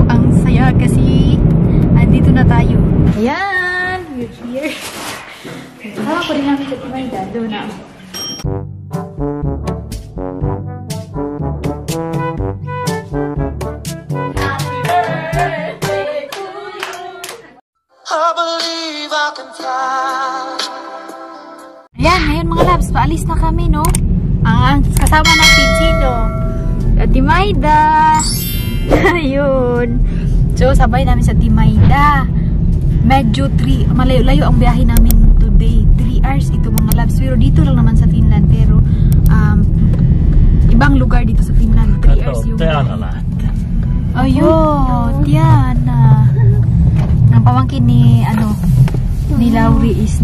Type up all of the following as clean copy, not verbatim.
Ang saya kasi andito na tayo. Ayan! We're here. Kasama ko rin namin sa Timayda. Doon na. Ayan, ngayon mga labs, paalis na kami, no? Ang kasama natin sino? Timayda. Ayun. So, sabay namin sa Timayda. Medyo malayo-layo ang biyahe namin today. 3 hours ito mga labs. Pero dito lang naman sa Finland. Pero, ibang lugar dito sa Finland. 3 hours yung biyahe. Ayun, Tiana. Ang pamangkin ni, ni Laurie is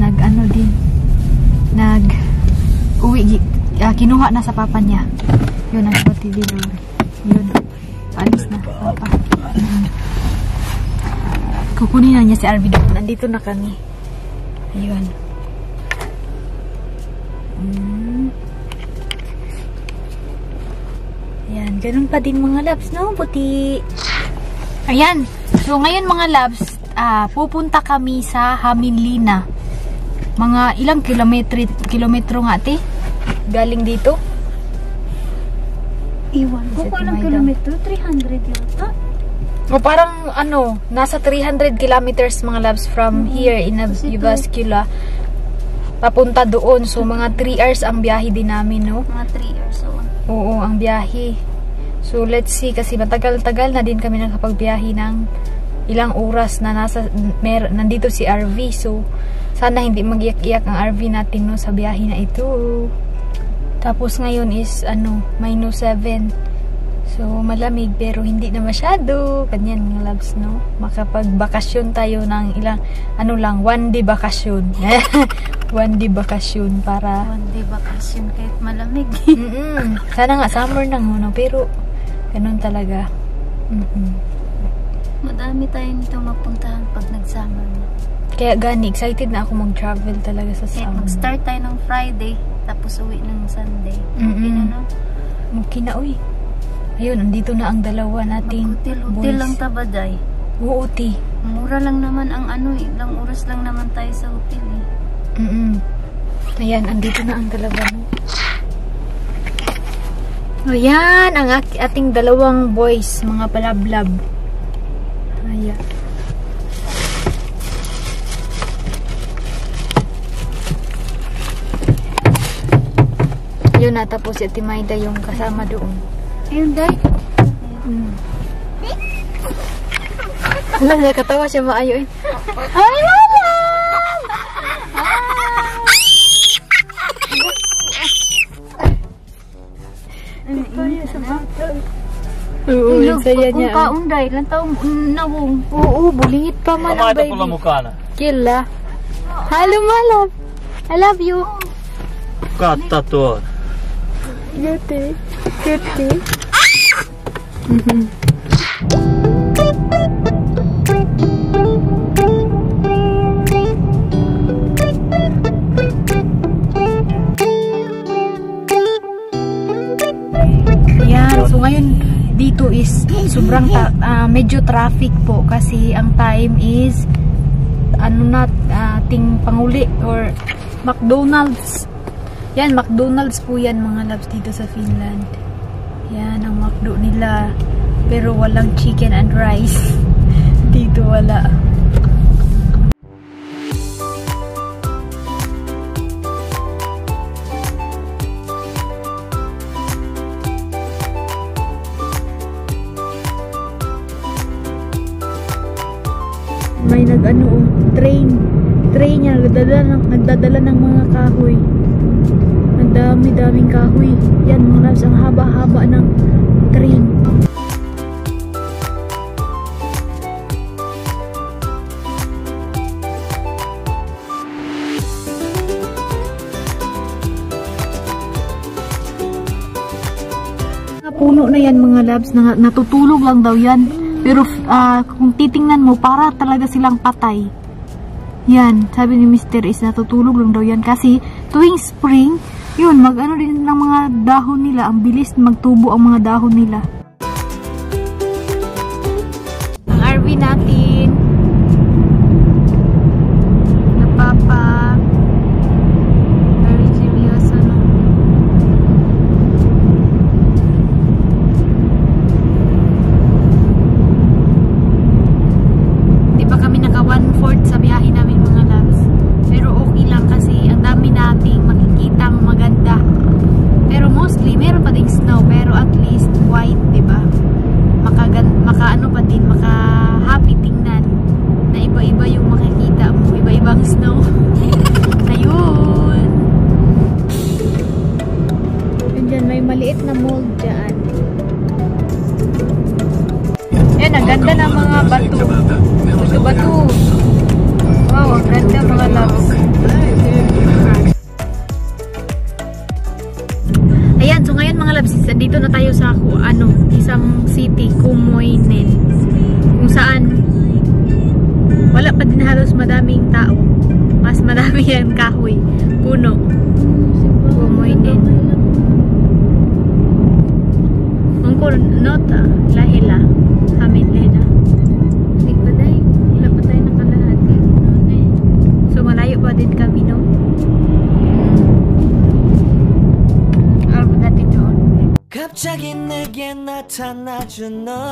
uwi, kinuha na sa papa niya. Yun ang kapatid ni Laurie. Yun, paalis na papa. Kukunin na niya si Arvid. Nandito na kami. Ayun. Ayan, ganun pa din mga labs, no? Puti. Ayan. So, ngayon mga labs, pupunta kami sa Hämeenlinna. Mga ilang kilometro nga, ate? Galing dito? Iwan ko kung ilang kilometro? 300 yata? O parang, nasa 300 kilometers mga labs from here in Jyväskylä. Papunta doon. So, mga 3 hours ang biyahe din namin, no? Mga 3 hours, oo, ang biyahe. So, let's see. Kasi matagal-tagal na din kami nakapagbiyahe ng ilang oras na nandito si RV. So, sana hindi mag-iyak-iyak ang RV natin, no, sa biyahe na ito. Tapos ngayon is, -7. So, malamig pero hindi na masyado. Ganyan mga labs, no? Makapag-bakasyon tayo ng ilang, 1 day bakasyon. 1 day bakasyon para... 1 day bakasyon kahit malamig. Sana nga, summer na, no? Pero, ganun talaga. Madami tayo nito mapuntahan pag nag-summer na. Kaya gani, excited na ako mag-travel talaga sa summer. Mag-start tayo ng Friday, tapos uwi ng Sunday. Okay na, no? Okay na, uy. Ayun, andito na ang dalawa nating hotel lang tabaday. Oo, ti. Mura lang naman ang ilang oras lang naman tayo sa hotel, Ayan, andito na ang dalawa mo. Ayan, ang ating dalawang boys, mga palablab. Ayan. Yun na, tapos si Timayda yung kasama doon. Ayun, day. Alam, nakatawa siya maayo eh. Ay, mama! Kaya sa bata. Oo, yung saya niya. Kung kaunday, lang taong nawong. Oo, bulit pa man ang baby. Killa. Hello, my love. I love you. Katta tuon. Gete. Gete. Ayan, so ngayon dito is sobrang medyo traffic po kasi ang time is ating panguli or McDonald's. Yan, McDonald's po yan mga labs dito sa Finland. Yan ang McDo nila. Pero walang chicken and rice. Dito wala. May train niya nagdadala ng mga kahoy. Ang dami-daming kahoy. Yan mga labs, ang haba-haba ng train. Puno na yan mga labs, natutulog lang daw yan. Pero kung titingnan mo, para talaga silang patay. Yan, sabi ni Mr. is natutulog lang daw yan. Kasi tuwing spring, yun, mag-ano din ng mga dahon nila. Ang bilis magtubo ang mga dahon nila. Yan, ang ganda ng mga bato. Bato-bato. Wow, ang ganda mga loves. Ayan, so ngayon mga loves, dito na tayo sa isang city, Kumoinen. Kung saan wala pa din halos madaming tao. Mas madami yan kahoy, puno. Kumoinen. Nota, lahila, hamid lena. Hindi pa tayo, wala pa tayo nakalahati. So malayo pa din kami, no? Albo natin doon. 갑자기 내게 나타나준 너.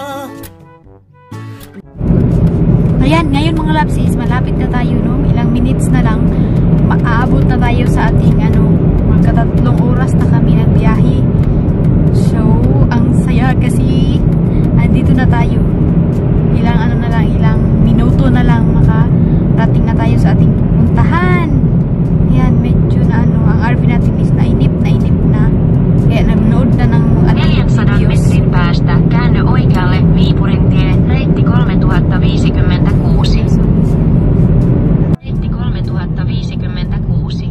Ayan, ngayon mga lapsis, malapit na tayo, no? Ilang minutes na lang, maaabot na tayo sa ating, mga 3 oras na kami nagbiyahe. So, ang saya kasi andito na tayo. Ilang minuto na lang makarating na tayo sa ating pupuntahan. Ayan, medyo na ang RV natin is nainip na. Kaya nanonood na ng 400 metrin päästä käänny oikealle Viipurin tie, reitti 3056. Reitti 3056.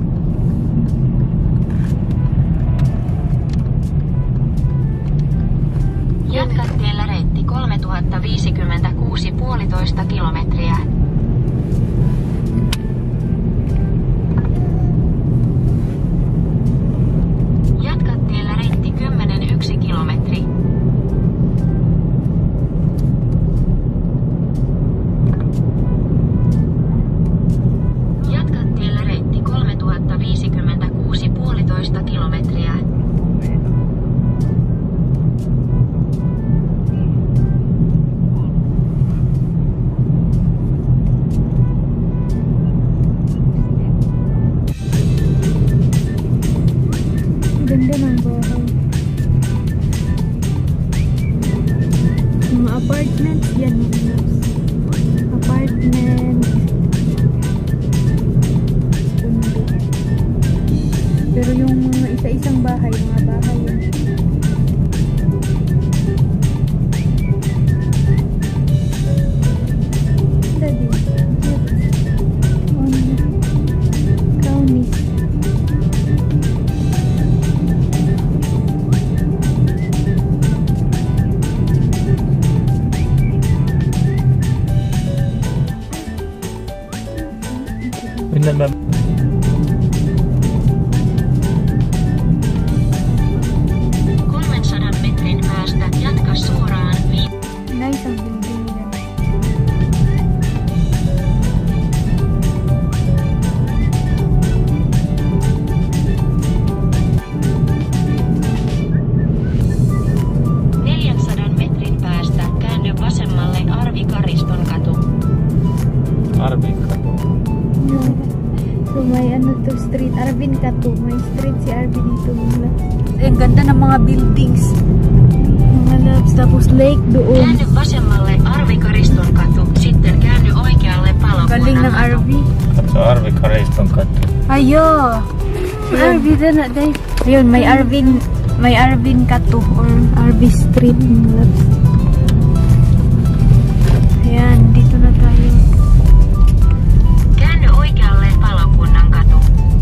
Jatkat tiellä reitti 3056 1,5 kilometriä. Jatkat tiellä reitti 10,1 kilometri. Jatkat tiellä reitti 3056 1,5 kilometriä. Ganda ng bahay. Mga apartment, yan mga loves. Apartment. Pero yung mga isa-isang bahay, mga bahay yan. Metrin päästä jatka suoraan Nice ang building yan. metrin päästä käänny vasemmalle Arvi Kariston katu. Arvin katu. So may street, Arvin Katu. May street si Arvin dito. Ang ganda ng mga buildings. Mga loves. Tapos lake doon. Käänny vasemmalle Arvi Kariston katu. Sitten käänny oikealle Palokunnan Galing ng Arvi. Katso Arvi Kariston katu. Ayo! Arvi na na day. Ayun, may Arvin Katu or Arvi Street. Mga loves. Ayan, dito na tayo. Käänny oikealle Palokunnan katu.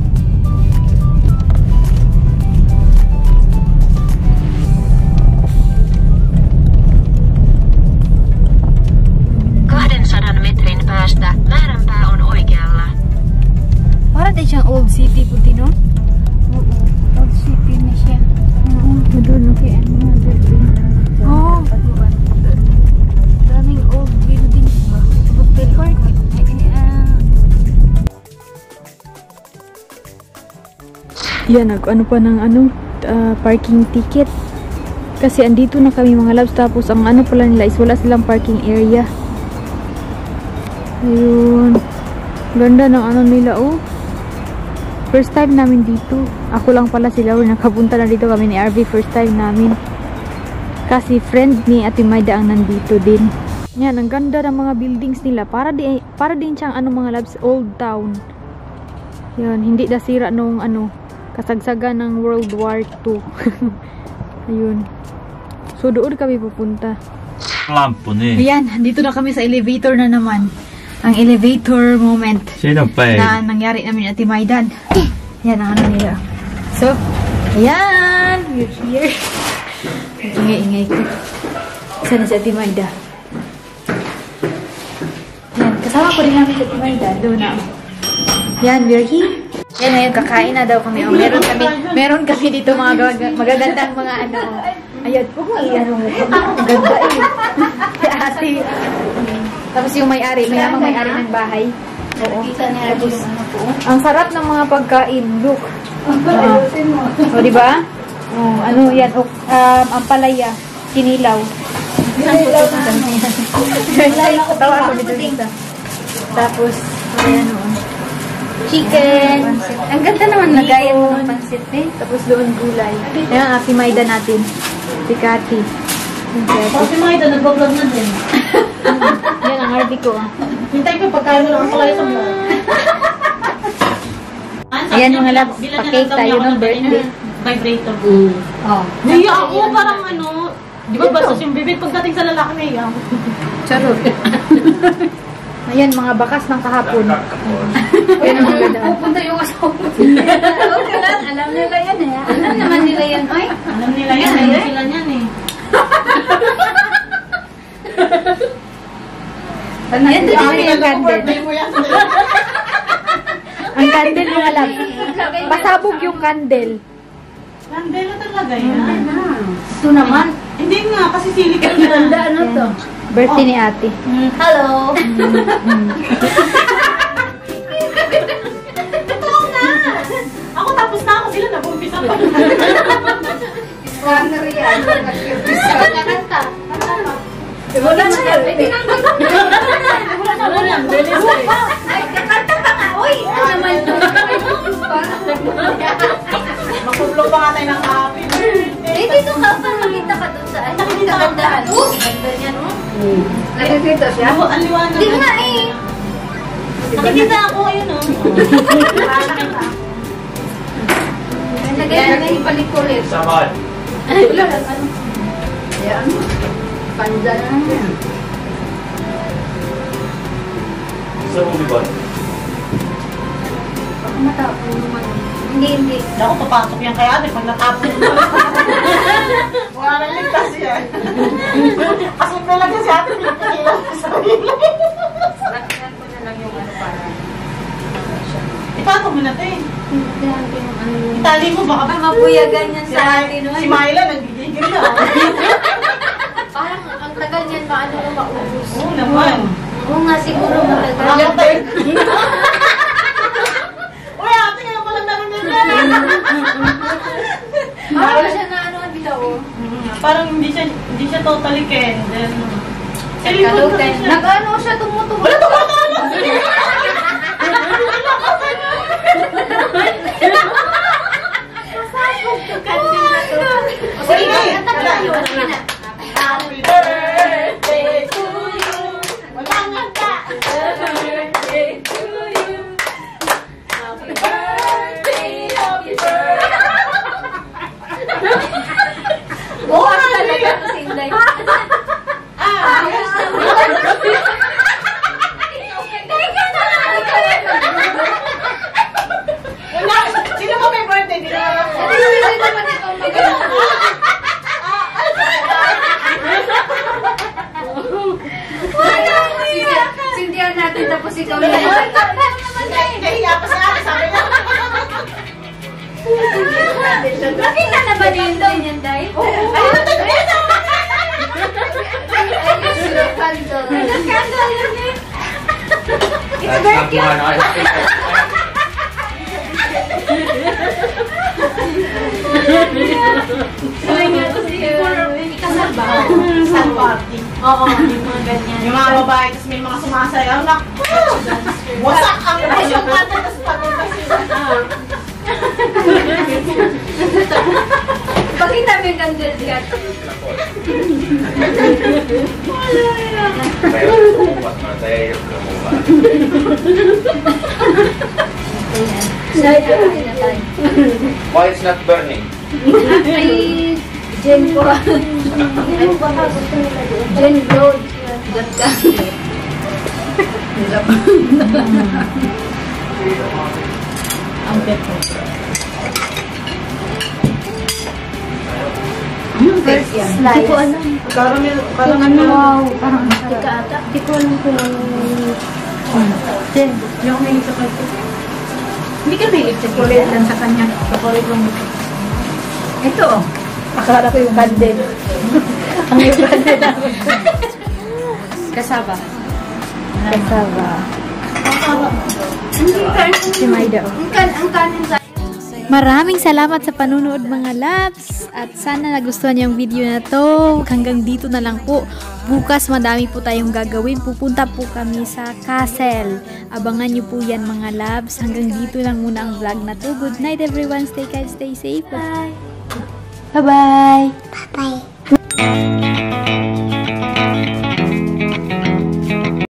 Metrin päästä määränpää on oikealla. Para din siyang old city puti, no? Oo, old city na siya. Oo, doon kaya mga building. Oo. Daming old buildings ba? Hotel park. Yan, ano pa ng parking ticket. Kasi andito na kami mga loves. Tapos ang pala nila is wala silang parking area. Ayun. Ganda ng nila, oh. First time namin dito. Ako lang pala sila. Nakapunta na dito kami ni RV. First time namin. Kasi friend ni Ate Maida ang nandito din. Yan, ang ganda ng mga buildings nila. Para din siyang mga loves, old town. Yan, hindi nasira nung kasagsagan ng World War II. Ayun. So, doon kami pupunta. Lampu ni. Ayan, dito na kami sa elevator na naman. Ang elevator moment Sino pa eh? na nangyari namin at Maidan. Yan ang ano nila. So, ayan! We're here. Ingay-ingay ko. Sana si Ate Maida. Yan, kasama ko rin namin si Ate Maida. Doon na. Yan, we're here. Yan, ngayon, kakain na daw kami. Oh, meron kami dito mga magagandang mga ano. Ayan, huwag mo iyan mo. Ang ganda eh. Si Ate. Tapos yung may-ari, mayamang may-ari ng bahay. Oo. Tapos, ang sarap ng mga pagkain. Look. O, diba? Oh, ano yan? Ang palaya. Kinilaw. Kinilaw na. Tawa ako dito. Tapos, ayan o. Chicken. Ang ganda naman lagayan mo ng pansit eh. Tapos doon gulay. Ayan ang si Maida natin. Si Cathy. Si Maida, nag-vlog na din. Yan ang RD ko. Hintay ko pagkain mo lang ang kulay sa vlog. Ayan mga labs. Pa-cake tayo ng birthday. Vibrator. Oh. Naiya ako, parang ano, di ba bastos yung bibig pagdating sa lalaki naiya ako. Charot. Ayan, mga bakas ng kahapon. Ayan ang maganda. Pupunta yung asawa mo. Okay lang, alam nila yan eh. Alam naman nila yan, oy. Alam nila yan, alam sila yan eh. Yan din yung candle. Ang candle mga lab. Pasabog yung candle. Candela talaga yan. Ito naman. Hindi nga, kasi silicon na. Ano to? Birthday ni Ate. Hello! Totoo na! Ako tapos na ako sila, nag-umpisa pa. Scanner yan. Kanta. Wala na yan. Wala na. Ay, kakanta pa nga. Uy! Ano naman to? Makublog pa nga tayo ng happy. Eh, dito ka pa makita ka doon sa ano? Kagandahan. Ganda niya, no? Nakikita siya? Oo, ang liwanag. Hindi nga eh. Nakikita ako, ayun, no? Nagaya na yung palikulit. Samad. Wala, ano? Ayan. Panja na yan. Sa movie ba? Baka matapon naman. Hindi. Hindi ako papasok yan kaya ate pag natapon naman. Wala nang ligtas yan. Kasi talaga si ate pinipigilan ko sa sarili. Lakyan ko na lang yung ano para. Ipatong mo na ito eh. Itali mo baka Mabuyagan yan sa atin. si Myla nagigigil na. Parang ang tagal niyan maano na maubos. Oo naman. Oo nga siguro matagal. Ako tayo. Uy ate ngayon pa lang namin nila. Parang siya na ano ang bitaw. Parang hindi siya totally candle. Nag-ano siya tumutubo. Wala tumatalo! Happy birthday to you. Wala nga ka. Birthday to you. Happy birthday, happy birthday. Oo, talaga kasing like. Sino mo may birthday? Di na Sindihan natin tapos ikaw na. Nahiya pa sa akin. Sabi na. Nakita na ba din daw yan, Day? It's very Ikasal ba? Ikasal party. Oo, yung mga ganyan. Yung mga babae, tapos may mga sumasayaw. Naku! Wasak ang presyon natin, tapos pagod na sila. Bakit namin yung candle diyan? Why it's not burning? Ay, Jen po. Jen Road. Ang beto. First slice. Hindi ko alam. Parang ano. Wow, parang masarap. Ata. Hindi ko alam kung Jen. Yung may sa kanya. Hindi ka may chocolate lang sa kanya. Chocolate lang. Ito oh. Akala ko yung candle. Ang yung candle namin. Kasaba. Kasaba. Si Maida. Ang kanin sa Maraming salamat sa panunood mga loves at sana nagustuhan niyo yung video na to. Hanggang dito na lang po. Bukas madami po tayong gagawin. Pupunta po kami sa castle. Abangan niyo po yan mga loves. Hanggang dito lang muna ang vlog na to. Good night everyone. Stay kind, stay safe. Bye. Bye-bye. Bye-bye.